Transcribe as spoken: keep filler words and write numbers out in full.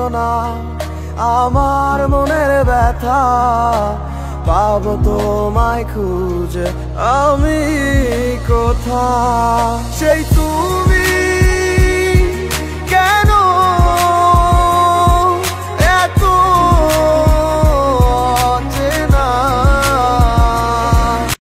বেদনা আমার মনের ব্যথা পাবো তোমায় খুঁজে আমি কোথা সেই তুমি